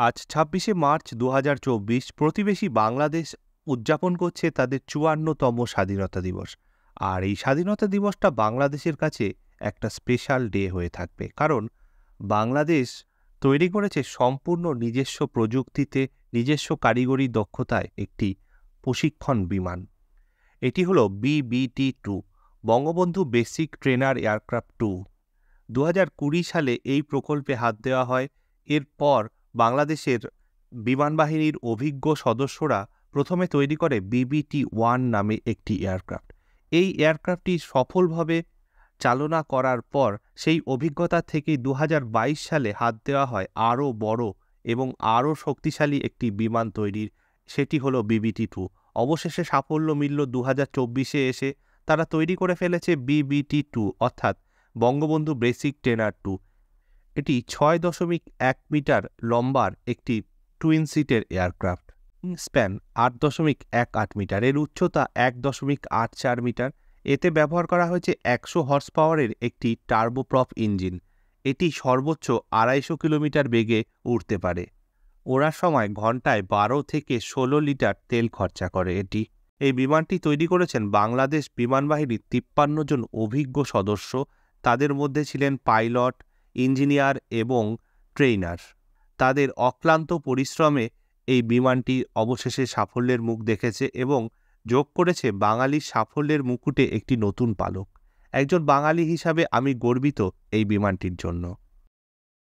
আজ ২৬শে মার্চ ২০২৪ প্রতিবেশী বাংলাদেশ উদযাপন করছে তাদের ৫৪তম স্বাধীনতা দিবস। আর এই স্বাধীনতা দিবসটা বাংলাদেশের কাছে একটা স্পেশাল ডে হয়ে থাকবে, কারণ বাংলাদেশ তৈরি করেছে সম্পূর্ণ নিজস্ব প্রযুক্তিতে, নিজস্ব কারিগরি দক্ষতায় একটি প্রশিক্ষণ বিমান। এটি হলো BBT-2, Bangabandhu basic trainer aircraft 2। ২০২০ সালে এই প্রকল্পে হাত দেওয়া হয়। এরপর বাংলাদেশের বিমান বাহিনীর অভিজ্ঞ সদস্যরা প্রথমে তৈরি করে BBT-1 নামে একটি এয়ারক্রাফট। এই এয়ারক্রাফটটি সফলভাবে চালনা করার পর সেই অভিজ্ঞতা থেকেই ২০২২ সালে হাত দেওয়া হয় আরও বড় এবং আরও শক্তিশালী একটি বিমান তৈরির, সেটি হলো BBT-2। অবশেষে সাফল্য মিলল ২০২৪-এ এসে। তারা তৈরি করে ফেলেছে BBT-2, অর্থাৎ বঙ্গবন্ধু বেসিক ট্রেনার 2। এটি ৬.১ মিটার লম্বার একটি টুইন সিটের এয়ারক্রাফট। স্প্যান ৮.১৮ মিটার, এর উচ্চতা ১.৮৪ মিটার। এতে ব্যবহার করা হয়েছে ১০০ হর্স পাওয়ারের একটি টার্বোপ্রপ ইঞ্জিন। এটি সর্বোচ্চ ২৫০ কিলোমিটার বেগে উড়তে পারে। ওড়ার সময় ঘন্টায় ১২ থেকে ১৬ লিটার তেল খরচা করে এটি। এই বিমানটি তৈরি করেছেন বাংলাদেশ বিমান বাহিনীর ৫৩ জন অভিজ্ঞ সদস্য। তাদের মধ্যে ছিলেন পাইলট, ইঞ্জিনিয়ার এবং ট্রেইনার। তাদের অক্লান্ত পরিশ্রমে এই বিমানটি অবশেষে সাফল্যের মুখ দেখেছে এবং যোগ করেছে বাঙালির সাফল্যের মুকুটে একটি নতুন পালক। একজন বাঙালি হিসাবে আমি গর্বিত এই বিমানটির জন্য।